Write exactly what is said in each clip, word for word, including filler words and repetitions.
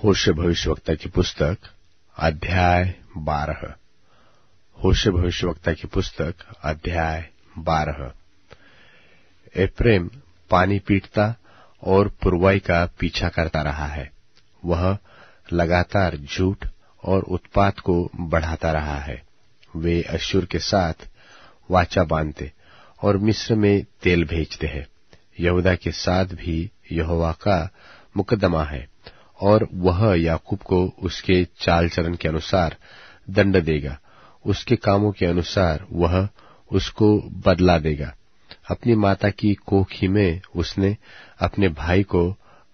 होशे भविष्यवक्ता की पुस्तक अध्याय बारह। होशे भविष्यवक्ता की पुस्तक अध्याय बारह। एप्रेम पानी पीटता और पुरवाई का पीछा करता रहा है। वह लगातार झूठ और उत्पात को बढ़ाता रहा है। वे अश्शूर के साथ वाचा बांधते और मिस्र में तेल भेजते हैं। यहूदा के साथ भी यहोवा का मुकदमा है और वह याकूब को उसके चाल चलन के अनुसार दंड देगा। उसके कामों के अनुसार वह उसको बदला देगा। अपनी माता की कोख ही में उसने अपने भाई को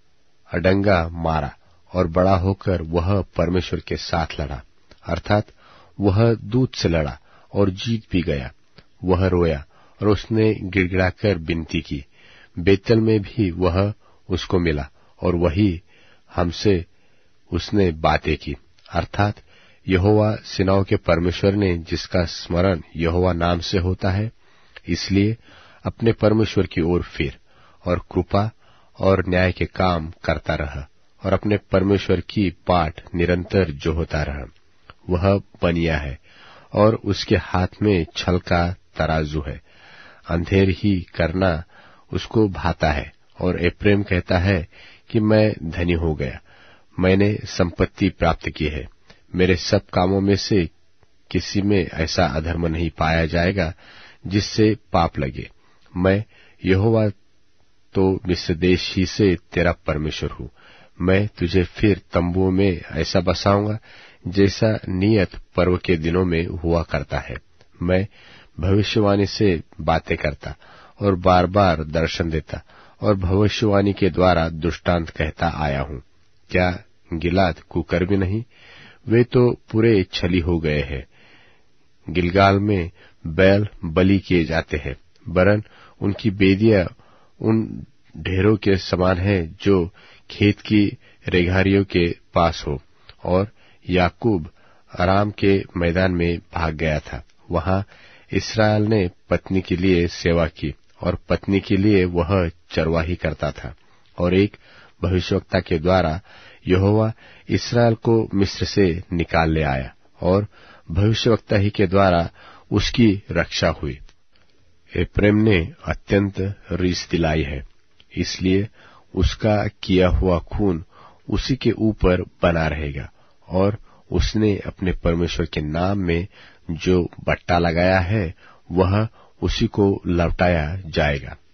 अडंगा मारा और बड़ा होकर वह परमेश्वर के साथ लड़ा, अर्थात वह दूत से लड़ा और जीत भी गया। वह रोया और उसने गिड़गिड़ाकर विनती की। बेतल में भी वह उसको मिला और वही हमसे उसने बातें की, अर्थात यहोवा सेनाओं के परमेश्वर ने, जिसका स्मरण यहोवा नाम से होता है, इसलिए अपने परमेश्वर की ओर फिर और कृपा और न्याय के काम करता रहा और अपने परमेश्वर की बाट निरंतर जो होता रहा। वह बनिया है और उसके हाथ में छल का तराजू है। अंधेर ही करना उसको भाता है और एप्रेम कहता है कि मैं धनी हो गया, मैंने संपत्ति प्राप्त की है। मेरे सब कामों में से किसी में ऐसा अधर्म नहीं पाया जाएगा जिससे पाप लगे। मैं यहोवा तो मिस्र देश ही से तेरा परमेश्वर हूँ। मैं तुझे फिर तंबुओं में ऐसा बसाऊंगा जैसा नियत पर्व के दिनों में हुआ करता है। मैं भविष्यवाणी से बातें करता और बार बार दर्शन देता और भविष्यवाणी के द्वारा दृष्टांत कहता आया हूँ। क्या गिलाद कुकर्मी नहीं? वे तो पूरे छली हो गए हैं। गिलगाल में बैल बलि किए जाते हैं, वरन उनकी बेदियां उन ढेरों के समान है जो खेत की रेघारियों के पास हो। और याकूब अराम के मैदान में भाग गया था। वहां इस्राएल ने पत्नी के लिए सेवा की और पत्नी के लिए वह चरवाही करता था। और एक भविष्यवक्ता के द्वारा यहोवा इस्राएल को मिस्र से निकाल ले आया और भविष्यवक्ता ही के द्वारा उसकी रक्षा हुई। एप्रेम ने अत्यंत रीस दिलाई है, इसलिए उसका किया हुआ खून उसी के ऊपर बना रहेगा और उसने अपने परमेश्वर के नाम में जो बट्टा लगाया है वह उसी को लौटाया जाएगा।